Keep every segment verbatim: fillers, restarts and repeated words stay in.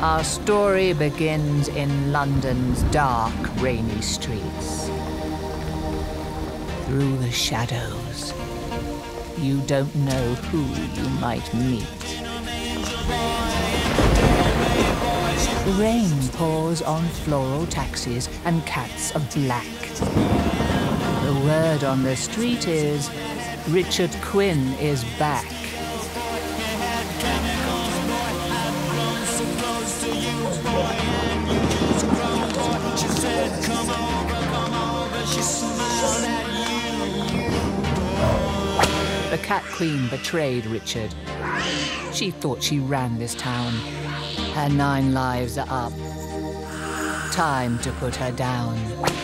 Our story begins in London's dark, rainy streets. Through the shadows, you don't know who you might meet. The rain pours on floral taxis and cats of black. The word on the street is, Richard Quinn is back. The Cat Queen betrayed Richard. She thought she ran this town. Her nine lives are up. Time to put her down.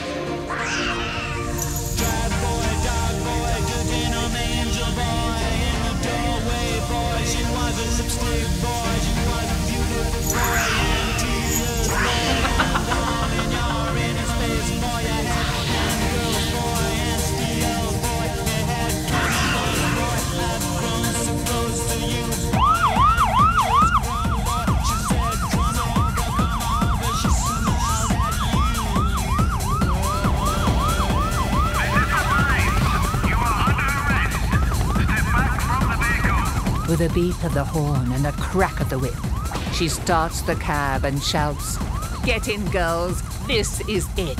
With a beep of the horn and a crack of the whip, she starts the cab and shouts, "Get in, girls, this is it."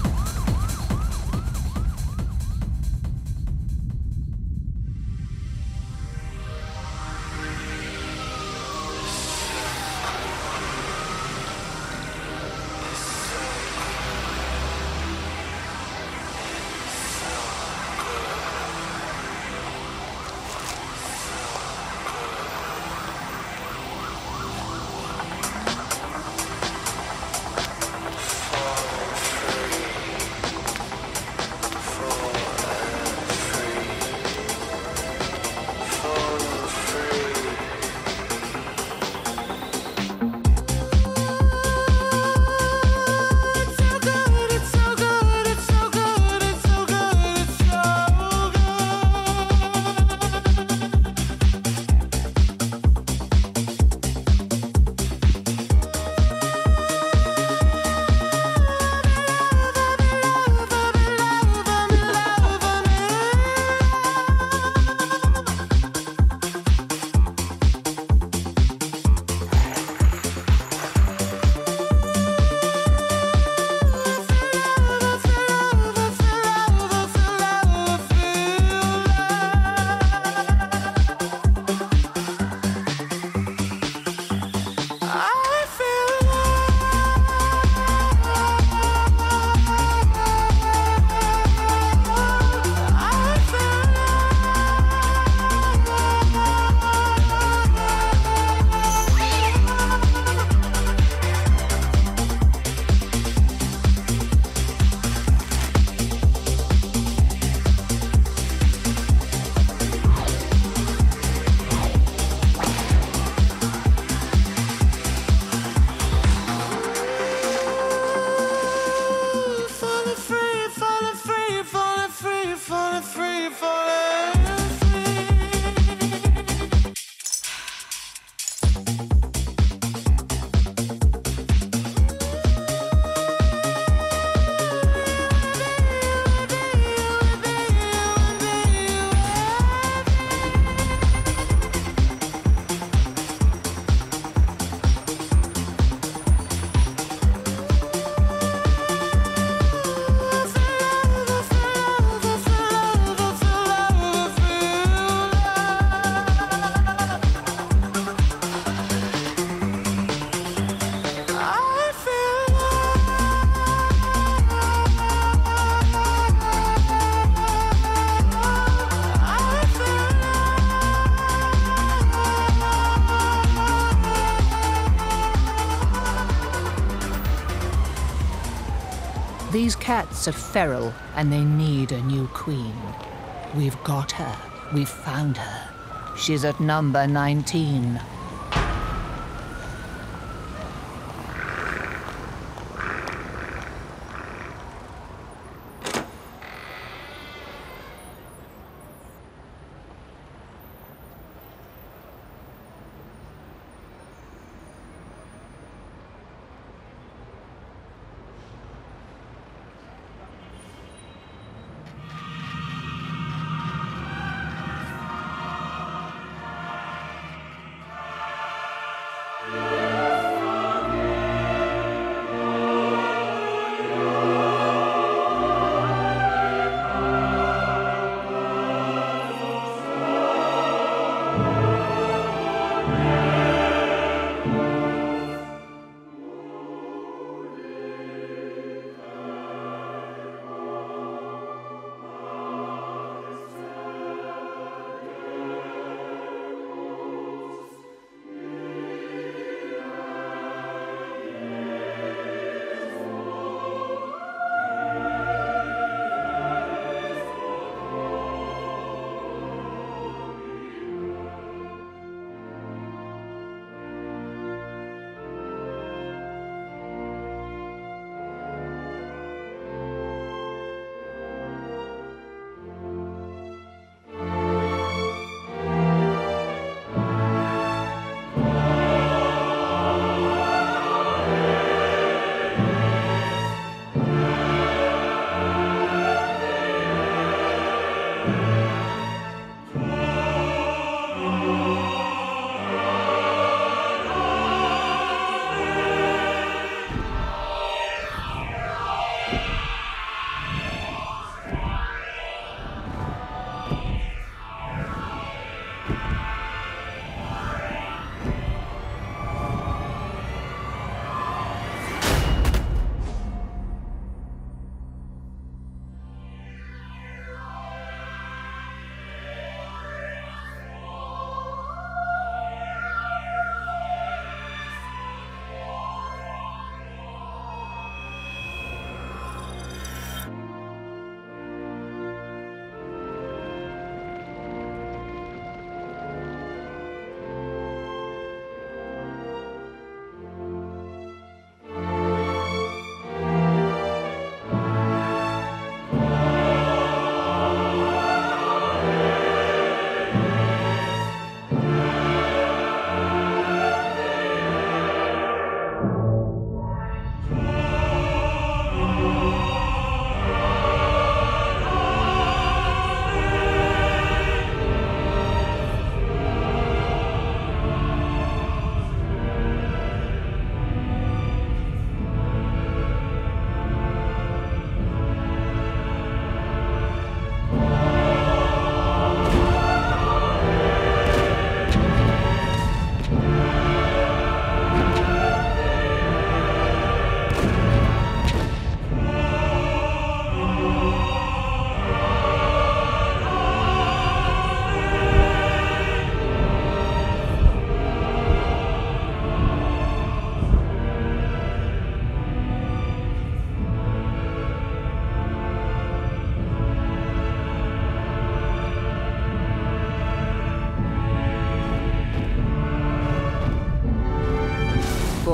These cats are feral and they need a new queen. We've got her. We've found her. She's at number nineteen.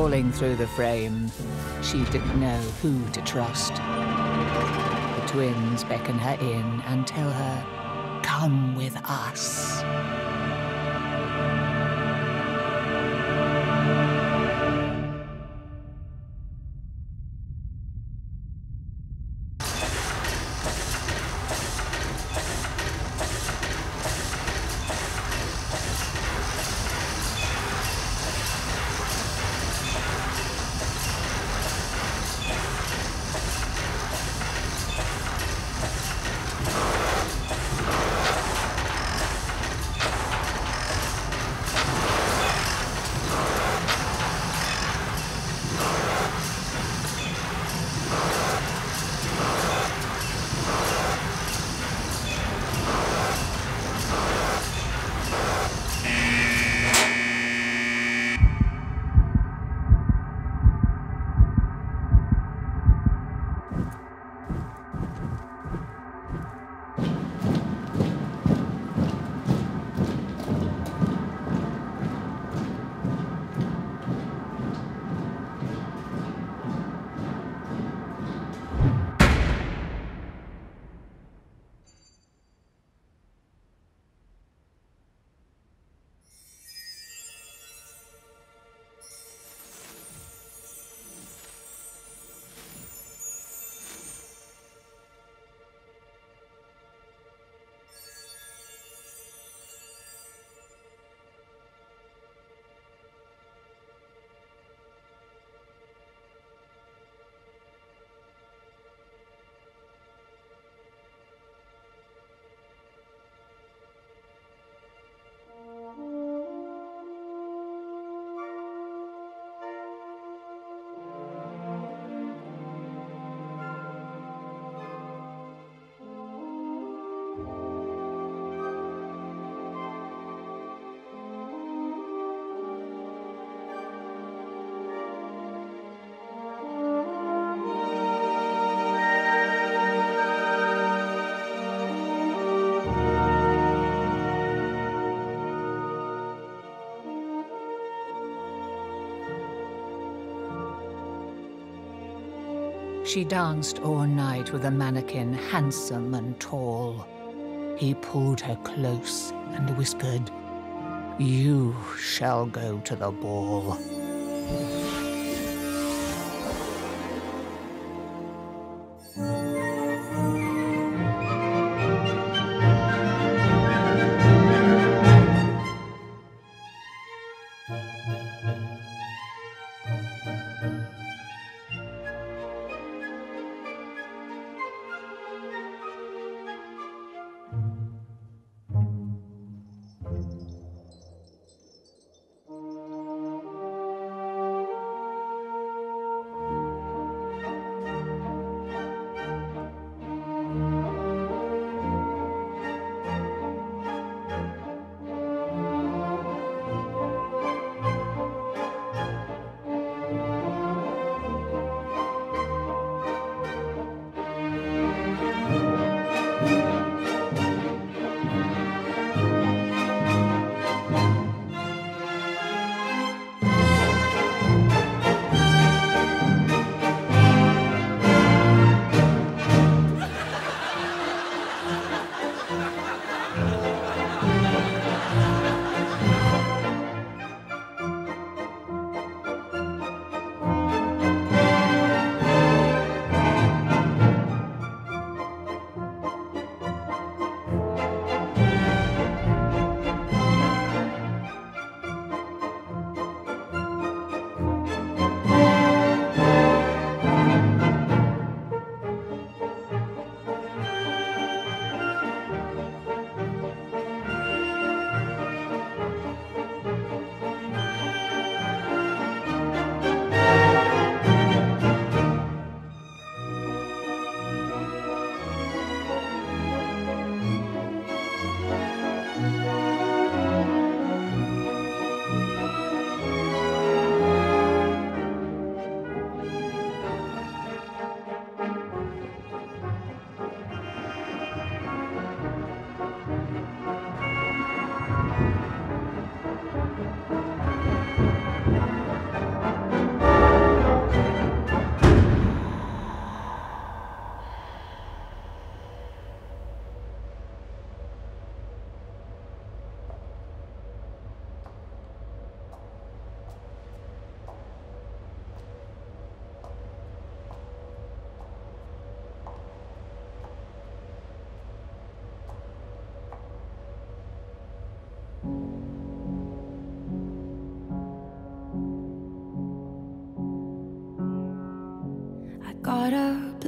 crawling through the frame. She didn't know who to trust. The twins beckon her in and tell her, "Come with us." She danced all night with a mannequin handsome and tall. He pulled her close and whispered, "You shall go to the ball."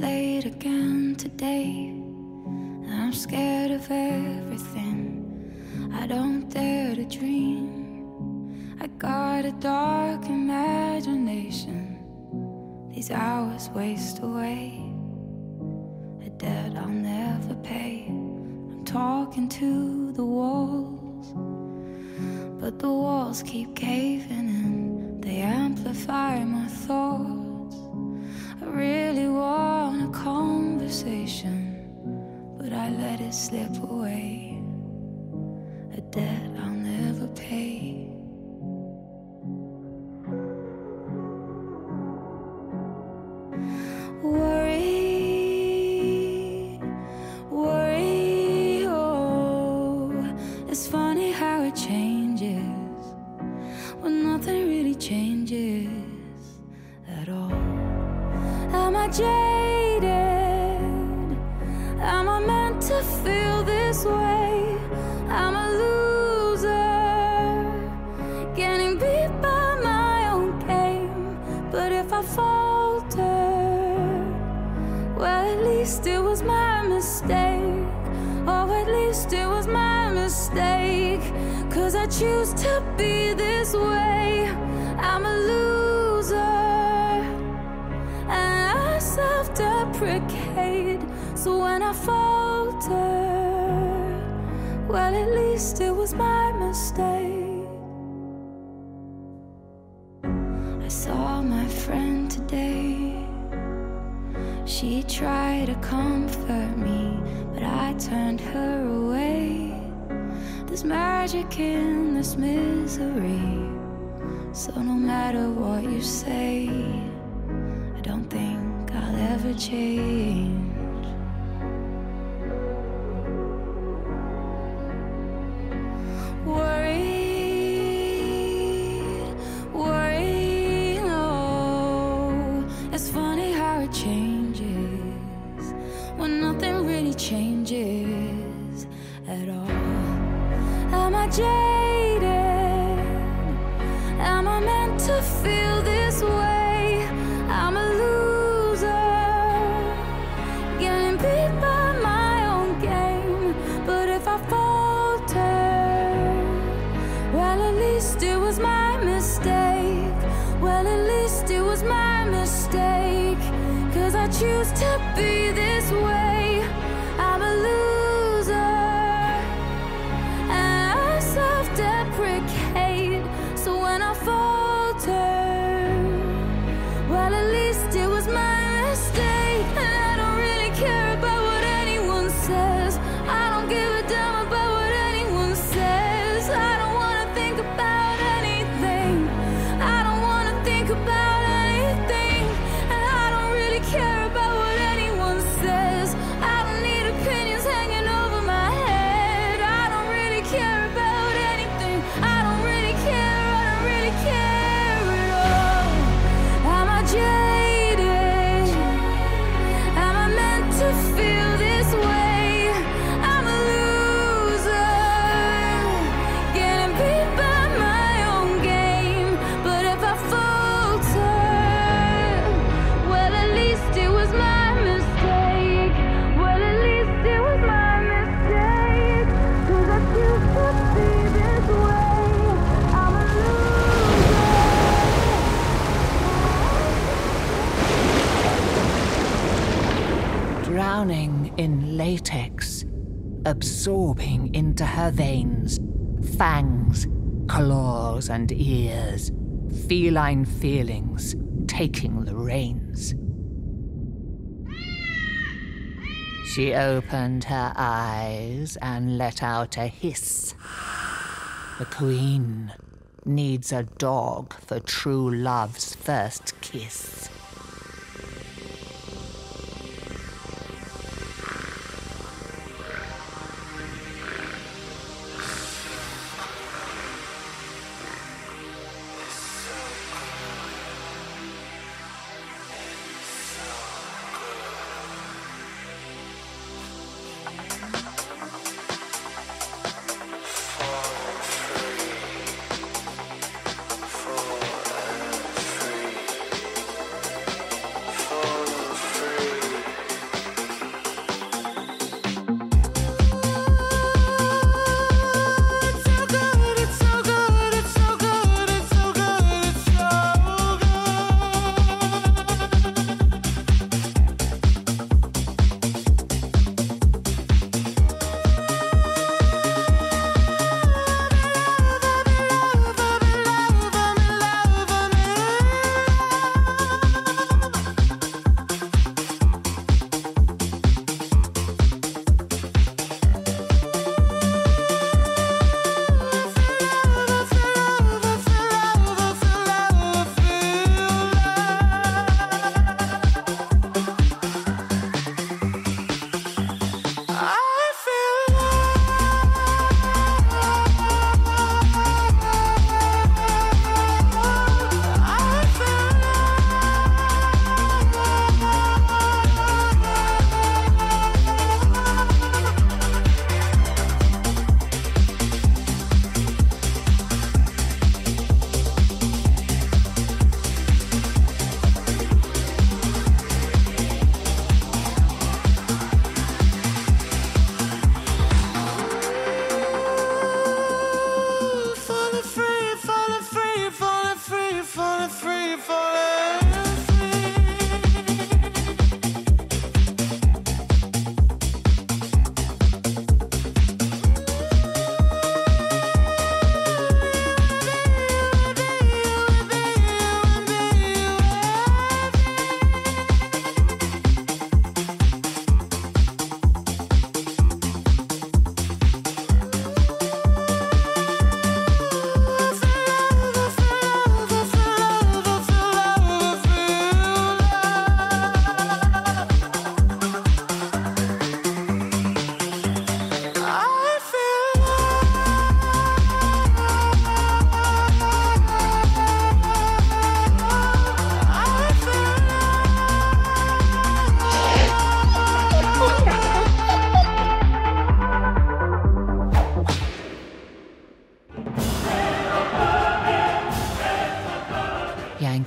late again today. I'm scared of everything. I don't dare to dream. I got a dark imagination. These hours waste away, a debt I'll never pay. I'm talking to the walls, but the walls keep caving in. They amplify my thoughts. I really want a conversation, but I let it slip away, a debt I'll never pay. Worry, worry, oh, it's funny how it changes when nothing really changes at all. Am I jaded? Am I meant to feel this way? I'm a loser, getting beat by my own game. But if I falter, well, at least it was my mistake. Oh, at least it was my mistake. 'Cause I choose to be this way. I'm a loser, and I self-deprecate. So when I falter, well, at least it was my mistake. I saw my friend today. She tried to comfort me, but I turned her away. There's magic in this misery, so no matter what you say, I don't think I'll ever change. Worried, worried, no. It's funny how it changes when nothing really changes at all. Am I jaded? Am I meant to feel this way? I'm a loser, getting beat by my own game. But if I falter, well, at least it was my mistake. Well, at least it was my mistake. 'Cause I choose to be this way. I'm a loser, and I self-deprecate. So when I falter, well, at least it was my mistake. And I don't really care about what anyone says. I don't give a damn about what anyone says. I don't wanna think about anything. I don't wanna think about anything. And I don't really care about what anyone says. I don't need opinions hanging over my head. I don't really care about anything. I don't really care. I don't really care at all. Am I jaded? Am I meant to feel this way? I'm a loser, getting beat by my own game. But if I falter, well, at least it was my mistake. Well, at least it was my mistake. 'Cause I choose to be this way. I'm a loser. Drowning in latex, absorbing into her veins, fangs, claws and ears, feline feelings taking the reins. She opened her eyes and let out a hiss. The queen needs a dog for true love's first kiss.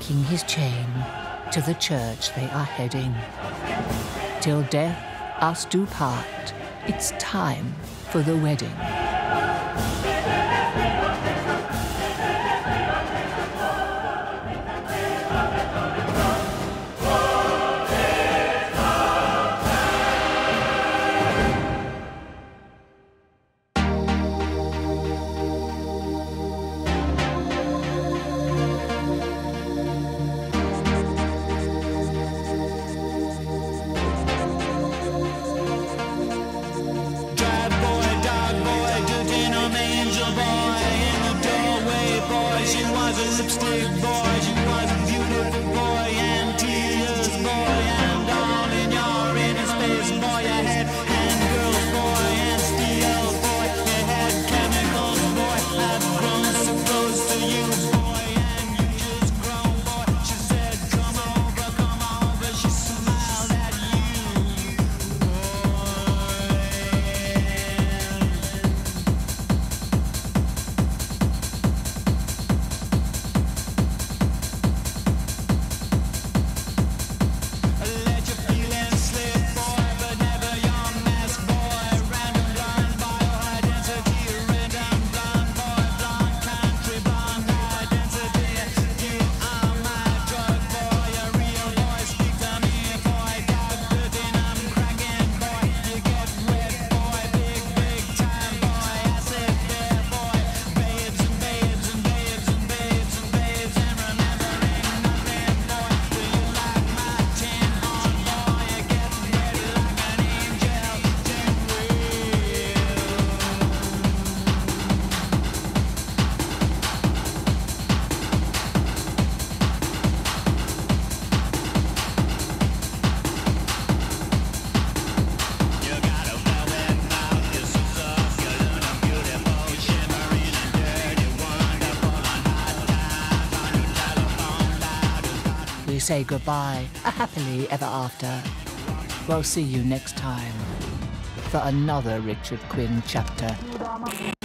linking his chain to the church they are heading. Till death us do part, it's time for the wedding. She was a lipstick boy, she was a beautiful boy, and tears boy, and all in your inner space boy. You had handgirls boy, and steel boy, you had chemicals boy. I've grown so close to you boy, and you just grown boy. She said come over, come over, she smiled at you We say goodbye, a happily ever after. We'll see you next time for another Richard Quinn chapter.